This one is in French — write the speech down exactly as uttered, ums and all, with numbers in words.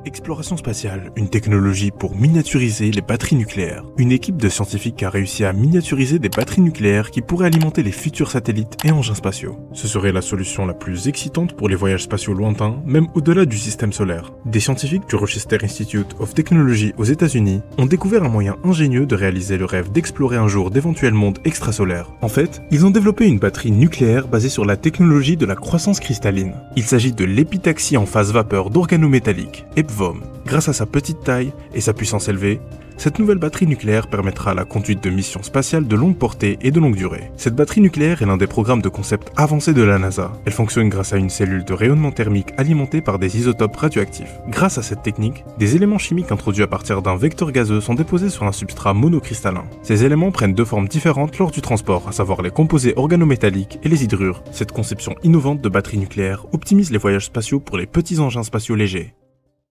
Exploration spatiale, une technologie pour miniaturiser les batteries nucléaires. Une équipe de scientifiques a réussi à miniaturiser des batteries nucléaires qui pourraient alimenter les futurs satellites et engins spatiaux. Ce serait la solution la plus excitante pour les voyages spatiaux lointains, même au-delà du système solaire. Des scientifiques du Rochester Institute of Technology aux États-Unis ont découvert un moyen ingénieux de réaliser le rêve d'explorer un jour d'éventuels mondes extrasolaires. En fait, ils ont développé une batterie nucléaire basée sur la technologie de la croissance cristalline. Il s'agit de l'épitaxie en phase vapeur d'organométalliques, E P V O M. Grâce à sa petite taille et sa puissance élevée, cette nouvelle batterie nucléaire permettra la conduite de missions spatiales de longue portée et de longue durée. Cette batterie nucléaire est l'un des programmes de concept avancés de la NASA. Elle fonctionne grâce à une cellule de rayonnement thermique alimentée par des isotopes radioactifs. Grâce à cette technique, des éléments chimiques introduits à partir d'un vecteur gazeux sont déposés sur un substrat monocristallin. Ces éléments prennent deux formes différentes lors du transport, à savoir les composés organométalliques et les hydrures. Cette conception innovante de batterie nucléaire optimise les voyages spatiaux pour les petits engins spatiaux légers.